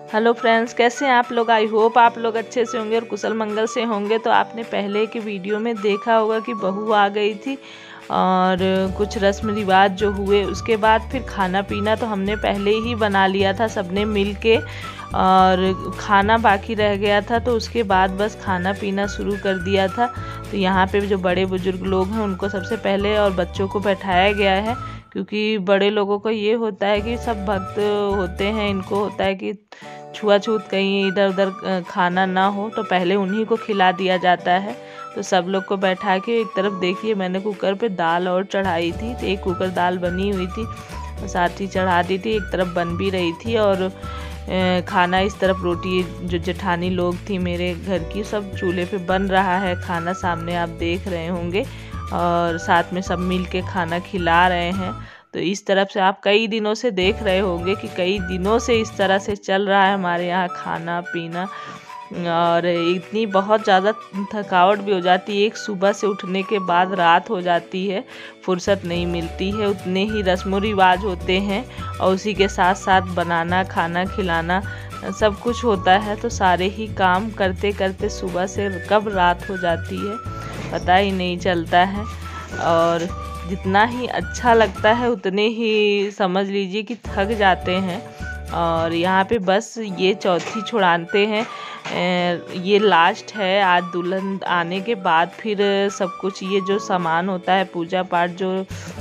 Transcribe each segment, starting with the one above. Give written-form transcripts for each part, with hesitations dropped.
Hello friends, कैसे हैं आप लोग। आई होप आप लोग अच्छे से होंगे और कुशल मंगल से होंगे। तो आपने पहले के वीडियो में देखा होगा कि बहू आ गई थी और कुछ रस्म रिवाज जो हुए, उसके बाद फिर खाना पीना तो हमने पहले ही बना लिया था सबने मिल के, और खाना बाकी रह गया था तो उसके बाद बस खाना पीना शुरू कर दिया था। तो यहाँ पे जो बड़े बुजुर्ग लोग हैं उनको सबसे पहले और बच्चों को बैठाया गया है, क्योंकि बड़े लोगों को ये होता है कि सब भक्त होते हैं, इनको होता है कि छुआछूत कहीं इधर उधर खाना ना हो, तो पहले उन्हीं को खिला दिया जाता है। तो सब लोग को बैठा के एक तरफ देखिए मैंने कुकर पे दाल और चढ़ाई थी, तो एक कुकर दाल बनी हुई थी और साथ ही चढ़ा दी थी, एक तरफ बन भी रही थी। और खाना इस तरफ रोटी, जो जेठानी लोग थी मेरे घर की, सब चूल्हे पे बन रहा है खाना, सामने आप देख रहे होंगे, और साथ में सब मिल के खाना खिला रहे हैं। तो इस तरफ से आप कई दिनों से देख रहे होंगे कि कई दिनों से इस तरह से चल रहा है हमारे यहाँ खाना पीना। और इतनी बहुत ज़्यादा थकावट भी हो जाती है, एक सुबह से उठने के बाद रात हो जाती है, फुर्सत नहीं मिलती है, उतने ही रस्म रिवाज होते हैं और उसी के साथ साथ बनाना खाना खिलाना सब कुछ होता है। तो सारे ही काम करते करते सुबह से कब रात हो जाती है पता ही नहीं चलता है। और जितना ही अच्छा लगता है उतने ही समझ लीजिए कि थक जाते हैं। और यहाँ पे बस ये चौथी छुड़ाते हैं, ये लास्ट है। आज दुल्हन आने के बाद फिर सब कुछ ये जो सामान होता है पूजा पाठ जो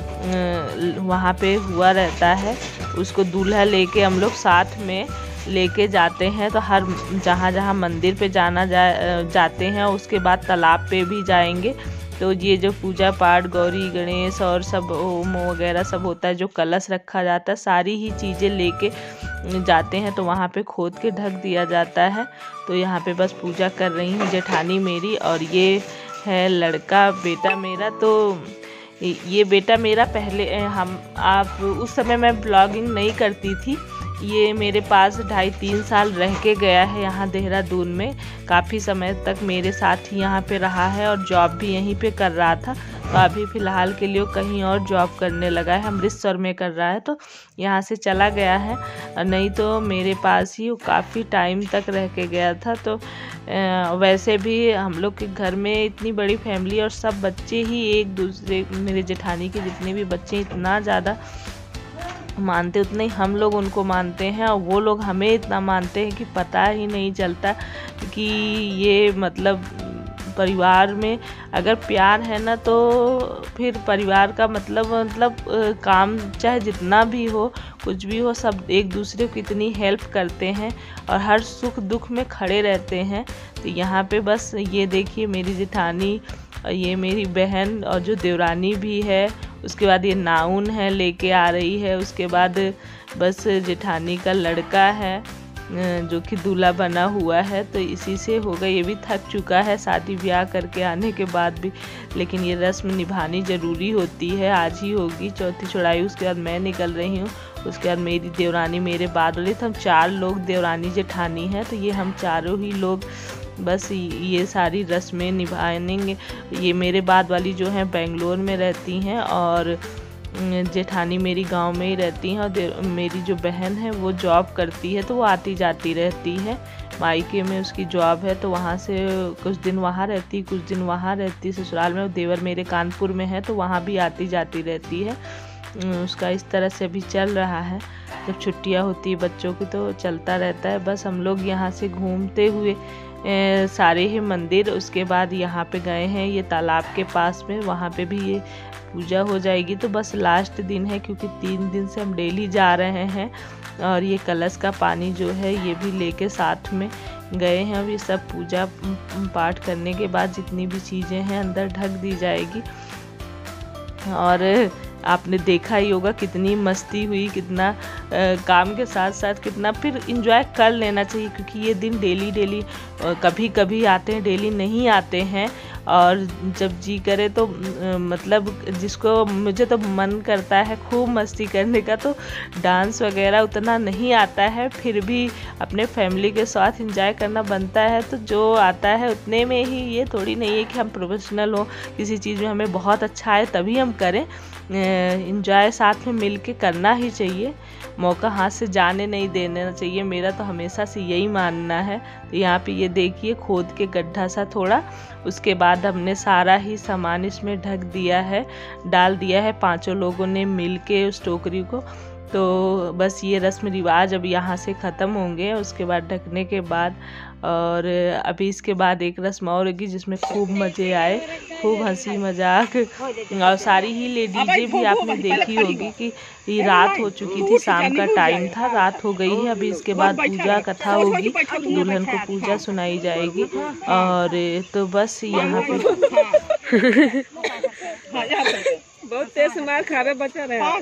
वहाँ पे हुआ रहता है, उसको दूल्हा लेके हम लोग साथ में लेके जाते हैं। तो हर जहाँ जहाँ मंदिर पे जाते हैं, उसके बाद तालाब पे भी जाएंगे। तो ये जो पूजा पाठ गौरी गणेश और सब होम वगैरह सब होता है, जो कलश रखा जाता है, सारी ही चीज़ें लेके जाते हैं। तो वहाँ पे खोद के ढक दिया जाता है। तो यहाँ पे बस पूजा कर रही हैं जेठानी मेरी, और ये है लड़का बेटा मेरा। तो ये बेटा मेरा पहले आप उस समय मैं ब्लॉगिंग नहीं करती थी, ये मेरे पास 2.5-3 साल रह के गया है यहाँ देहरादून में, काफ़ी समय तक मेरे साथ ही यहाँ पे रहा है और जॉब भी यहीं पे कर रहा था। तो अभी फ़िलहाल के लिए कहीं और जॉब करने लगा है, अमृतसर में कर रहा है, तो यहाँ से चला गया है। नहीं तो मेरे पास ही वो काफ़ी टाइम तक रह के गया था। तो वैसे भी हम लोग के घर में इतनी बड़ी फैमिली और सब बच्चे ही एक दूसरे, मेरे जेठानी के जितने भी बच्चे इतना ज़्यादा मानते, उतने ही हम लोग उनको मानते हैं, और वो लोग हमें इतना मानते हैं कि पता ही नहीं चलता कि ये मतलब परिवार में अगर प्यार है ना, तो फिर परिवार का मतलब काम चाहे जितना भी हो, कुछ भी हो, सब एक दूसरे को इतनी हेल्प करते हैं और हर सुख दुख में खड़े रहते हैं। तो यहाँ पे बस ये देखिए मेरी जेठानी, ये मेरी बहन और जो देवरानी भी है, उसके बाद ये नाउन है लेके आ रही है, उसके बाद बस जेठानी का लड़का है जो कि दूल्हा बना हुआ है। तो इसी से होगा, ये भी थक चुका है शादी ब्याह करके आने के बाद भी, लेकिन ये रस्म निभानी ज़रूरी होती है। आज ही होगी चौथी चौड़ाई, उसके बाद मैं निकल रही हूँ, उसके बाद मेरी देवरानी मेरे बाद वाली। तो हम 4 लोग देवरानी जेठानी हैं, तो ये हम चारों ही लोग बस ये सारी रस्में निभाएंगे। ये मेरे बाद वाली जो हैं बेंगलोर में रहती हैं और जेठानी मेरी गांव में ही रहती हैं, और मेरी जो बहन है वो जॉब करती है, तो वो आती जाती रहती है। मायके में उसकी जॉब है, तो वहाँ से कुछ दिन वहाँ रहती, कुछ दिन वहाँ रहती ससुराल में। देवर मेरे कानपुर में है, तो वहाँ भी आती जाती रहती है। उसका इस तरह से भी चल रहा है। जब छुट्टियाँ होती है बच्चों की तो चलता रहता है। बस हम लोग यहाँ से घूमते हुए सारे ही मंदिर, उसके बाद यहाँ पे गए हैं ये तालाब के पास में, वहाँ पे भी ये पूजा हो जाएगी। तो बस लास्ट दिन है, क्योंकि 3 दिन से हम डेली जा रहे हैं, और ये कलश का पानी जो है ये भी लेके साथ में गए हैं। अब ये सब पूजा पाठ करने के बाद जितनी भी चीज़ें हैं अंदर ढक दी जाएगी। और आपने देखा ही होगा कितनी मस्ती हुई, कितना काम के साथ साथ कितना फिर एंजॉय कर लेना चाहिए, क्योंकि ये दिन डेली कभी कभी आते हैं, डेली नहीं आते हैं। और जब जी करे तो मतलब जिसको, मुझे तो मन करता है खूब मस्ती करने का, तो डांस वगैरह उतना नहीं आता है, फिर भी अपने फैमिली के साथ एंजॉय करना बनता है। तो जो आता है उतने में ही, ये थोड़ी नहीं है कि हम प्रोफेशनल हो किसी चीज़ में, हमें बहुत अच्छा है तभी हम करें। एंजॉय साथ में मिल के करना ही चाहिए, मौका हाथ से जाने नहीं देना चाहिए। मेरा तो हमेशा से यही मानना है। तो यहाँ पे ये देखिए खोद के गड्ढा सा थोड़ा, उसके बाद हमने सारा ही सामान इसमें ढक दिया है, डाल दिया है 5 लोगों ने मिल के उस टोकरी को। तो बस ये रस्म रिवाज अब यहाँ से ख़त्म होंगे उसके बाद ढकने के बाद। और अभी इसके बाद एक रस्म और होगी जिसमें खूब मज़े आए, खूब हंसी मजाक, और सारी ही लेडीजें भी आपने देखी होगी कि ये रात हो चुकी थी, शाम का टाइम था, रात हो गई है। अभी इसके बाद पूजा कथा होगी, दुल्हन को पूजा सुनाई जाएगी। और तो बस यहाँ पे बहुत तेज मार खा रहे बच्चा रहे। हाँ,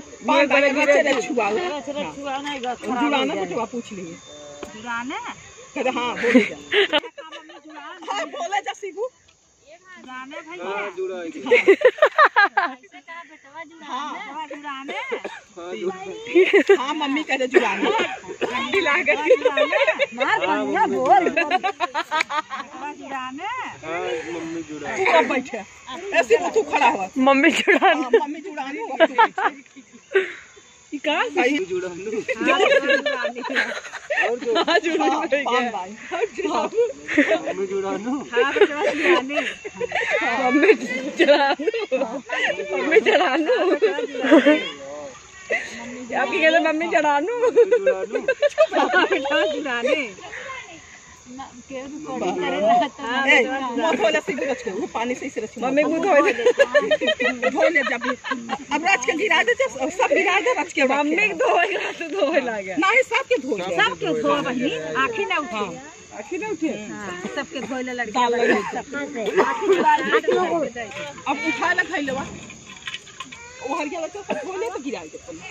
पूछ लिए बोले जा सीखू हाँ मम्मी कहते जुड़ाने बैठे ऐसे तू खड़ा हुआ मम्मी जुड़ाने मम्मी जुड़ाने मम्मी चढ़ानू पानी से मम्मी धो ले जब अब राज के गिरा दे सब गिरा दे राज के मम्मी धोए लागे नहीं सबके धो बहिनी आँखी ना उठे आँखी ना उठे सबके धोए लड़का अब उठा ला खाई लेवा वो हर के बच्चा सब धोले तो गिरा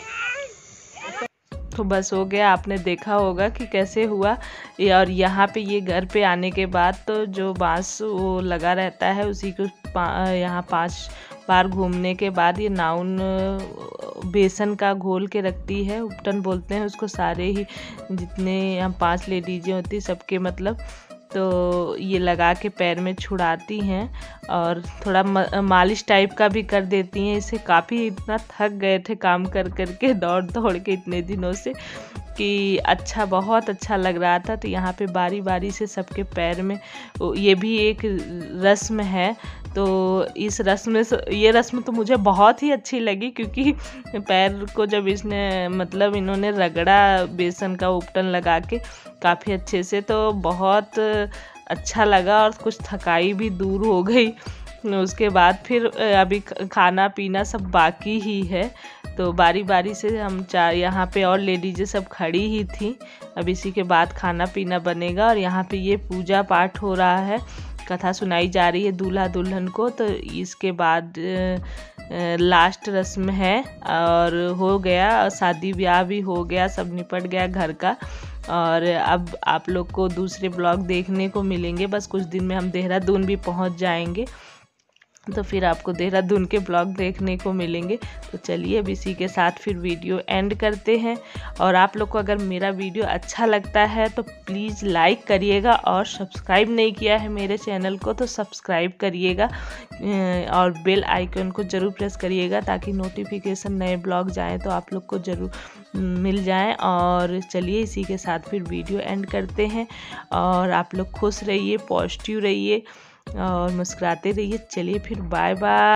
दे। तो बस हो गया, आपने देखा होगा कि कैसे हुआ। और यहाँ पे ये घर पे आने के बाद तो जो बांस वो लगा रहता है उसी को यहाँ 5 बार घूमने के बाद ये नाउन बेसन का घोल के रखती है, उपटन बोलते हैं उसको। सारे ही जितने यहाँ 5 लेडीजें होती सबके मतलब, तो ये लगा के पैर में छुड़ाती हैं और थोड़ा मालिश टाइप का भी कर देती हैं। इससे काफ़ी इतना थक गए थे काम कर के, दौड़ दौड़ के इतने दिनों से, कि अच्छा बहुत अच्छा लग रहा था। तो यहाँ पे बारी बारी से सबके पैर में, ये भी एक रस्म है। तो इस रस्म ये रस्म तो मुझे बहुत ही अच्छी लगी, क्योंकि पैर को जब इसने मतलब इन्होंने रगड़ा बेसन का उपटन लगा के काफ़ी अच्छे से, तो बहुत अच्छा लगा और कुछ थकाई भी दूर हो गई। उसके बाद फिर अभी खाना पीना सब बाकी ही है। तो बारी बारी से हम यहाँ पे और लेडीजें सब खड़ी ही थी। अब इसी के बाद खाना पीना बनेगा और यहाँ पे ये पूजा पाठ हो रहा है, कथा सुनाई जा रही है दूल्हा दुल्हन को। तो इसके बाद लास्ट रस्म है और हो गया, शादी ब्याह भी हो गया, सब निपट गया घर का। और अब आप लोग को दूसरे ब्लॉग देखने को मिलेंगे। बस कुछ दिन में हम देहरादून भी पहुंच जाएंगे, तो फिर आपको देहरादून के ब्लॉग देखने को मिलेंगे। तो चलिए अब इसी के साथ फिर वीडियो एंड करते हैं। और आप लोग को अगर मेरा वीडियो अच्छा लगता है तो प्लीज़ लाइक करिएगा, और सब्सक्राइब नहीं किया है मेरे चैनल को तो सब्सक्राइब करिएगा, और बेल आइकन को ज़रूर प्रेस करिएगा ताकि नोटिफिकेशन नए ब्लॉग जाएँ तो आप लोग को ज़रूर मिल जाएं। और चलिए इसी के साथ फिर वीडियो एंड करते हैं। और आप लोग खुश रहिए, पॉजिटिव रहिए और मुस्कुराते रहिए। चलिए फिर बाय बाय।